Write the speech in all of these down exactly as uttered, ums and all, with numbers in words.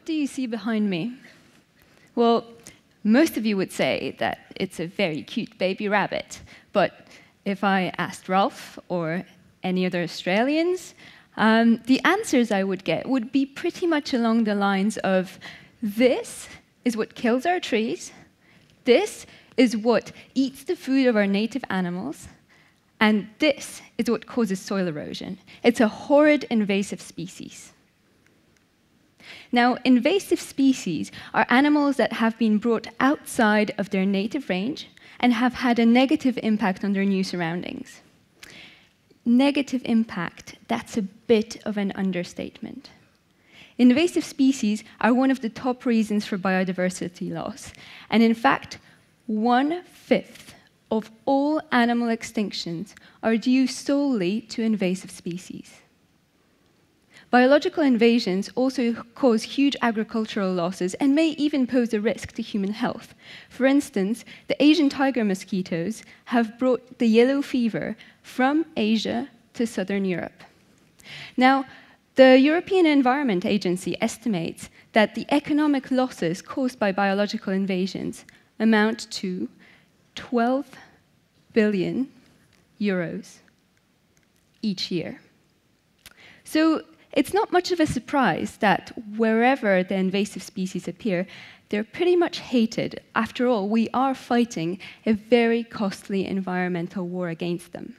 do you see behind me? Well, most of you would say that it's a very cute baby rabbit, but if I asked Ralph or any other Australians, um, the answers I would get would be pretty much along the lines of, this is what kills our trees, this is what eats the food of our native animals, and this is what causes soil erosion. It's a horrid invasive species. Now, invasive species are animals that have been brought outside of their native range and have had a negative impact on their new surroundings. Negative impact, that's a bit of an understatement. Invasive species are one of the top reasons for biodiversity loss, and in fact, one-fifth of all animal extinctions are due solely to invasive species. Biological invasions also cause huge agricultural losses and may even pose a risk to human health. For instance, the Asian tiger mosquitoes have brought the yellow fever from Asia to southern Europe. Now, the European Environment Agency estimates that the economic losses caused by biological invasions amount to twelve billion euros each year. So it's not much of a surprise that wherever the invasive species appear, they're pretty much hated. After all, we are fighting a very costly environmental war against them.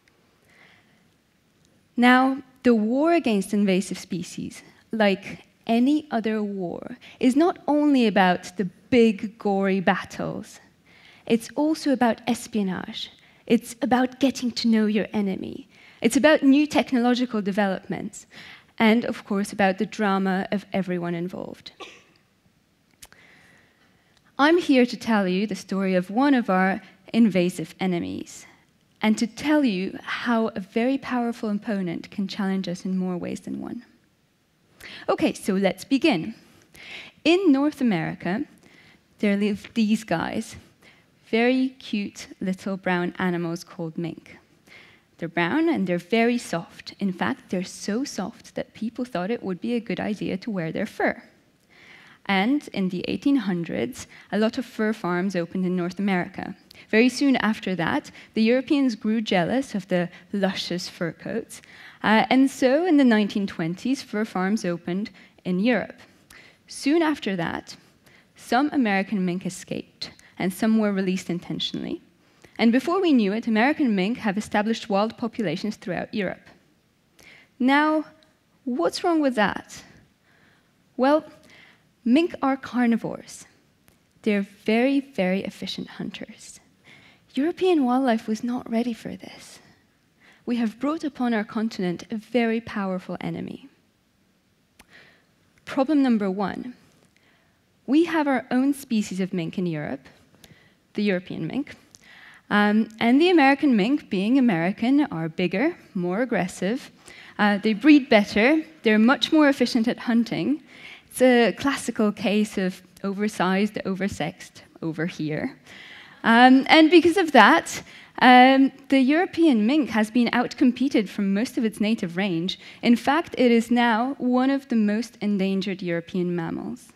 Now, the war against invasive species, like any other war, is not only about the big, gory battles. It's also about espionage. It's about getting to know your enemy. It's about new technological developments. And, of course, about the drama of everyone involved. I'm here to tell you the story of one of our invasive enemies, and to tell you how a very powerful opponent can challenge us in more ways than one. Okay, so let's begin. In North America, there live these guys, very cute little brown animals called mink. They're brown and they're very soft. In fact, they're so soft that people thought it would be a good idea to wear their fur. And in the eighteen hundreds, a lot of fur farms opened in North America. Very soon after that, the Europeans grew jealous of the luscious fur coats. Uh, and so in the nineteen twenties, fur farms opened in Europe. Soon after that, some American mink escaped, and some were released intentionally. And before we knew it, American mink have established wild populations throughout Europe. Now, what's wrong with that? Well, mink are carnivores. They're very, very efficient hunters. European wildlife was not ready for this. We have brought upon our continent a very powerful enemy. Problem number one. We have our own species of mink in Europe, the European mink. Um, and the American mink, being American, are bigger, more aggressive. Uh, they breed better. They're much more efficient at hunting. It's a classical case of oversized, oversexed, over here. Um, and because of that, um, the European mink has been outcompeted from most of its native range. In fact, it is now one of the most endangered European mammals.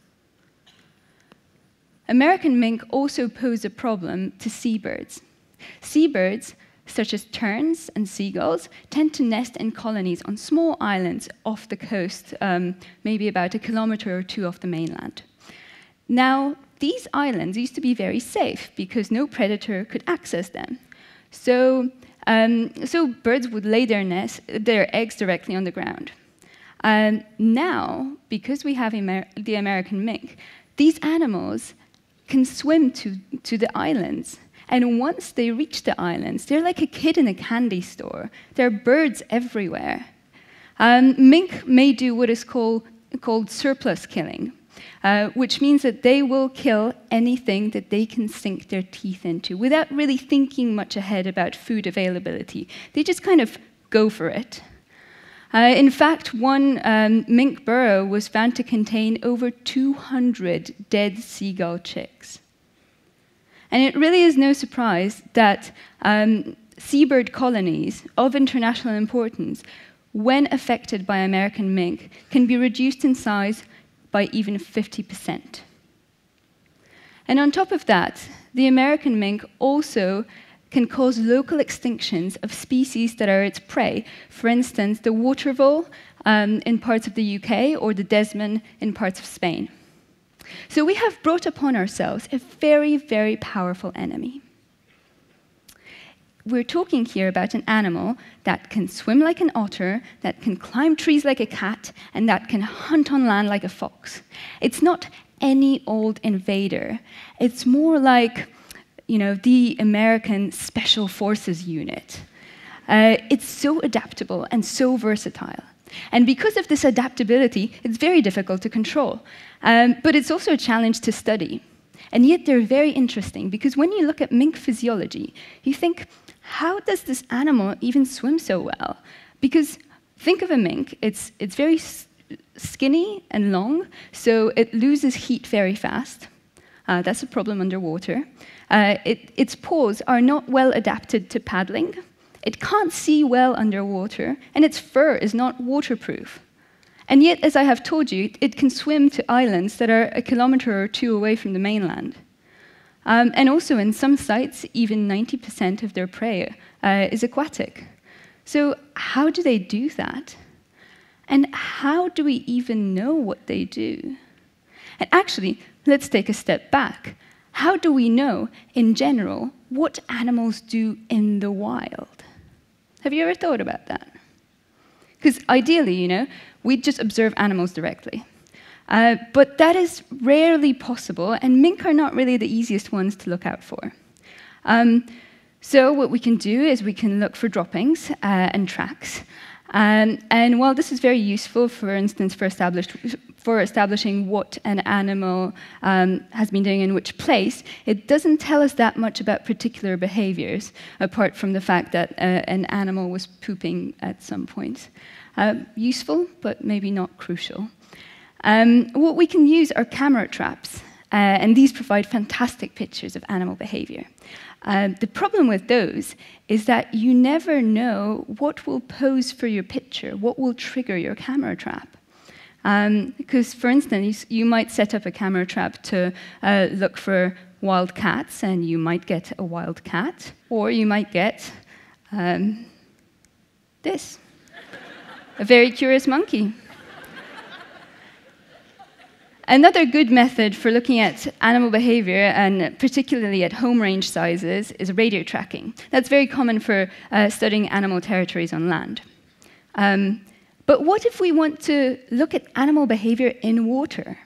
American mink also pose a problem to seabirds. Seabirds, such as terns and seagulls, tend to nest in colonies on small islands off the coast, um, maybe about a kilometer or two off the mainland. Now, these islands used to be very safe because no predator could access them. So, um, so birds would lay their, nest, their eggs directly on the ground. Um, now, because we have Amer the American mink, these animals can swim to, to the islands. And once they reach the islands, they're like a kid in a candy store. There are birds everywhere. Um, mink may do what is called, called surplus killing, uh, which means that they will kill anything that they can sink their teeth into without really thinking much ahead about food availability. They just kind of go for it. Uh, in fact, one um, mink burrow was found to contain over two hundred dead seagull chicks. And it really is no surprise that um, seabird colonies of international importance, when affected by American mink, can be reduced in size by even fifty percent. And on top of that, the American mink also can cause local extinctions of species that are its prey. For instance, the water vole um, in parts of the U K or the desman in parts of Spain. So we have brought upon ourselves a very, very powerful enemy. We're talking here about an animal that can swim like an otter, that can climb trees like a cat, and that can hunt on land like a fox. It's not any old invader. It's more like, you know, the American Special Forces unit. Uh, it's so adaptable and so versatile. And because of this adaptability, it's very difficult to control. Um, but it's also a challenge to study. And yet they're very interesting, because when you look at mink physiology, you think, how does this animal even swim so well? Because think of a mink, it's, it's very skinny and long, so it loses heat very fast. Uh, that's a problem underwater. Uh, it, its paws are not well adapted to paddling. It can't see well underwater, and its fur is not waterproof. And yet, as I have told you, it can swim to islands that are a kilometer or two away from the mainland. Um, and also, in some sites, even ninety percent of their prey uh, is aquatic. So how do they do that? And how do we even know what they do? And actually, let's take a step back. How do we know, in general, what animals do in the wild? Have you ever thought about that? Because ideally, you know, we just observe animals directly. Uh, but that is rarely possible, and mink are not really the easiest ones to look out for. Um, so what we can do is we can look for droppings uh, and tracks. Um, and while this is very useful, for instance, for, established, for establishing what an animal um, has been doing in which place, it doesn't tell us that much about particular behaviors, apart from the fact that uh, an animal was pooping at some point. Uh, useful, but maybe not crucial. Um, what we can use are camera traps, uh, and these provide fantastic pictures of animal behavior. Uh, the problem with those is that you never know what will pose for your picture, what will trigger your camera trap. Um, because, for instance, you might set up a camera trap to uh, look for wild cats, and you might get a wild cat, or you might get um, this, a very curious monkey. Another good method for looking at animal behavior, and particularly at home range sizes, is radio tracking. That's very common for uh, studying animal territories on land. Um, but what if we want to look at animal behavior in water?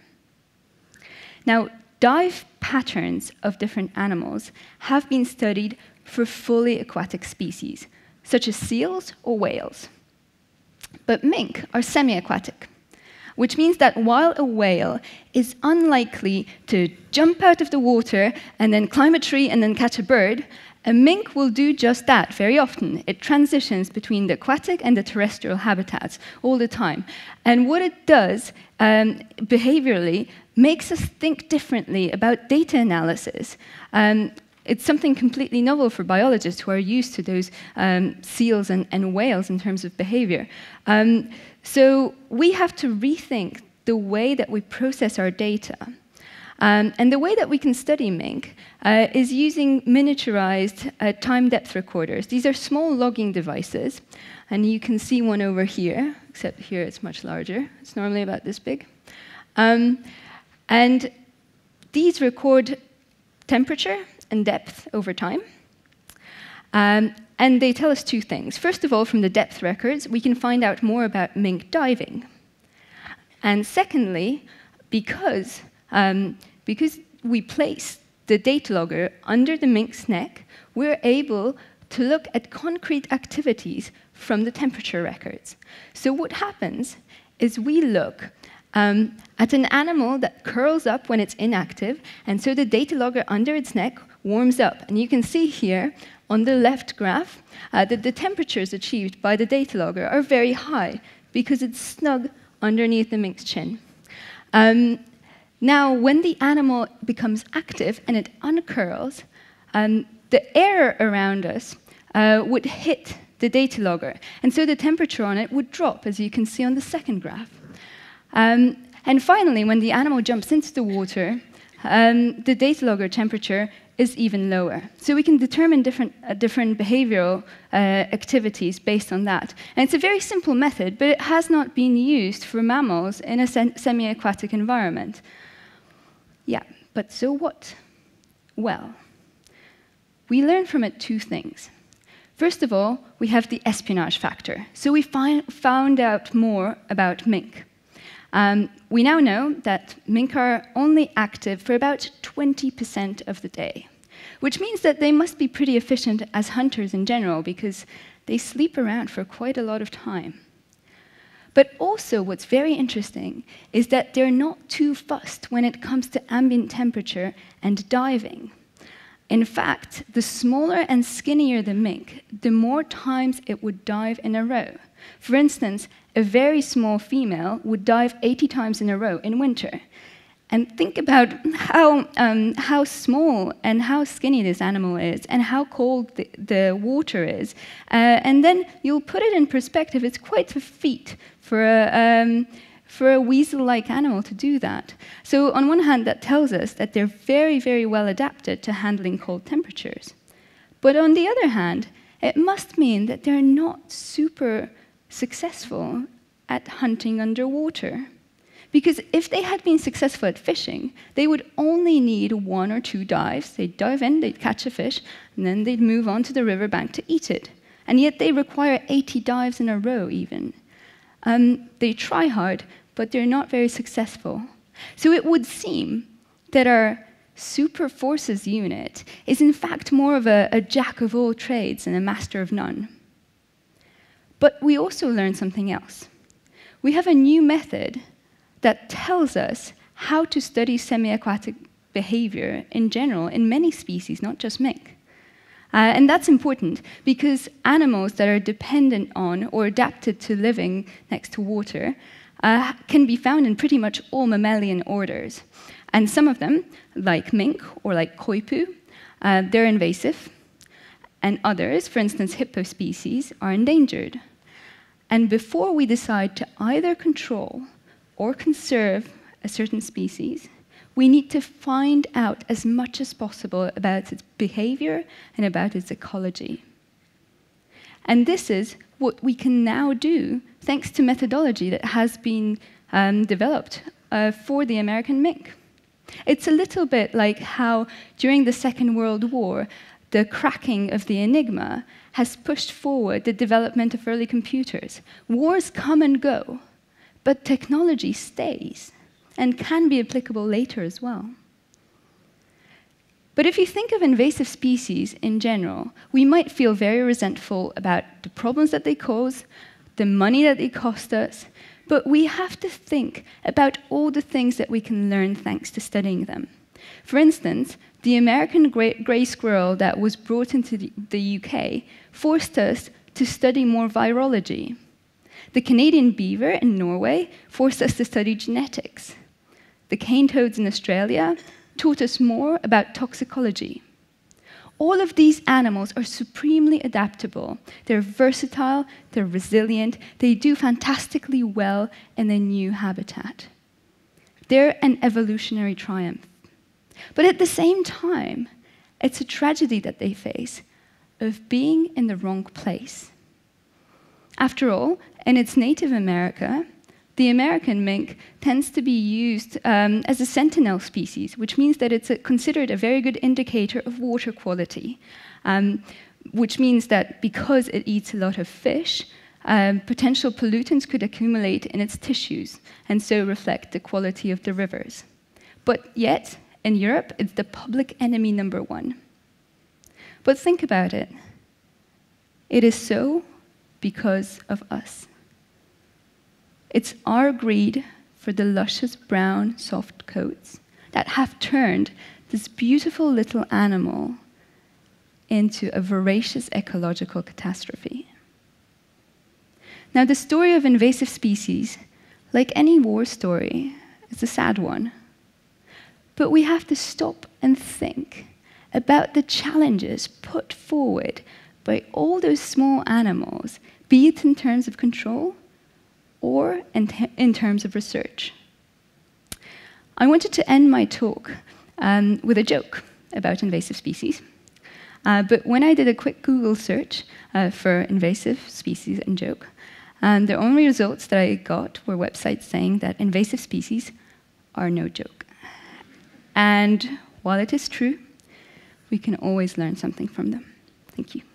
Now, dive patterns of different animals have been studied for fully aquatic species, such as seals or whales. But mink are semi-aquatic, which means that while a whale is unlikely to jump out of the water and then climb a tree and then catch a bird, a mink will do just that very often. It transitions between the aquatic and the terrestrial habitats all the time. And what it does, um, behaviorally, makes us think differently about data analysis. Um, It's something completely novel for biologists who are used to those um, seals and, and whales in terms of behavior. Um, so we have to rethink the way that we process our data. Um, and the way that we can study mink uh, is using miniaturized uh, time depth recorders. These are small logging devices. And you can see one over here, except here it's much larger. It's normally about this big. Um, and these record temperature and depth over time. Um, and they tell us two things. First of all, from the depth records, we can find out more about mink diving. And secondly, because, um, because we place the data logger under the mink's neck, we're able to look at concrete activities from the temperature records. So what happens is we look um, at an animal that curls up when it's inactive, and so the data logger under its neck warms up. And you can see here on the left graph uh, that the temperatures achieved by the data logger are very high because it's snug underneath the mink's chin. Um, now, when the animal becomes active and it uncurls, um, the air around us uh, would hit the data logger. And so the temperature on it would drop, as you can see on the second graph. Um, And finally, when the animal jumps into the water, um, the data logger temperature is even lower. So we can determine different, uh, different behavioral uh, activities based on that. And it's a very simple method, but it has not been used for mammals in a semi-aquatic environment. Yeah, but so what? Well, we learn from it two things. First of all, we have the espionage factor. So we find, found out more about mink. Um, we now know that mink are only active for about twenty percent of the day, which means that they must be pretty efficient as hunters in general, because they sleep around for quite a lot of time. But also what's very interesting is that they're not too fussed when it comes to ambient temperature and diving. In fact, the smaller and skinnier the mink, the more times it would dive in a row. For instance, a very small female would dive eighty times in a row in winter. And think about how, um, how small and how skinny this animal is, and how cold the, the water is. Uh, and then you'll put it in perspective, it's quite a feat for a, um, for a weasel-like animal to do that. So on one hand, that tells us that they're very, very well adapted to handling cold temperatures. But on the other hand, it must mean that they're not super successful at hunting underwater. Because if they had been successful at fishing, they would only need one or two dives. They'd dive in, they'd catch a fish, and then they'd move on to the riverbank to eat it. And yet they require eighty dives in a row, even. Um, they try hard, but they're not very successful. So it would seem that our super forces unit is in fact more of a, a jack of all trades and a master of none. But we also learned something else. We have a new method that tells us how to study semi-aquatic behavior in general in many species, not just mink. Uh, and that's important because animals that are dependent on or adapted to living next to water uh, can be found in pretty much all mammalian orders. And some of them, like mink or like koipu, uh, they're invasive. And others, for instance, hippo species, are endangered. And before we decide to either control or conserve a certain species, we need to find out as much as possible about its behavior and about its ecology. And this is what we can now do thanks to methodology that has been um, developed uh, for the American mink. It's a little bit like how during the Second World War, the cracking of the Enigma has pushed forward the development of early computers. Wars come and go, but technology stays and can be applicable later as well. But if you think of invasive species in general, we might feel very resentful about the problems that they cause, the money that they cost us, but we have to think about all the things that we can learn thanks to studying them. For instance, the American gray, gray squirrel that was brought into the, the U K forced us to study more virology. The Canadian beaver in Norway forced us to study genetics. The cane toads in Australia taught us more about toxicology. All of these animals are supremely adaptable. They're versatile, they're resilient, they do fantastically well in a new habitat. They're an evolutionary triumph. But at the same time, it's a tragedy that they face of being in the wrong place. After all, in its native America, the American mink tends to be used um, as a sentinel species, which means that it's a, considered a very good indicator of water quality, um, which means that because it eats a lot of fish, um, potential pollutants could accumulate in its tissues and so reflect the quality of the rivers. But yet, in Europe, it's the public enemy number one. But think about it. It is so because of us. It's our greed for the luscious brown, soft coats that have turned this beautiful little animal into a voracious ecological catastrophe. Now, the story of invasive species, like any war story, is a sad one. But we have to stop and think about the challenges put forward by all those small animals, be it in terms of control or in, in terms of research. I wanted to end my talk um, with a joke about invasive species. Uh, but when I did a quick Google search uh, for invasive species and joke, um, the only results that I got were websites saying that invasive species are no joke. And while it is true, we can always learn something from them. Thank you.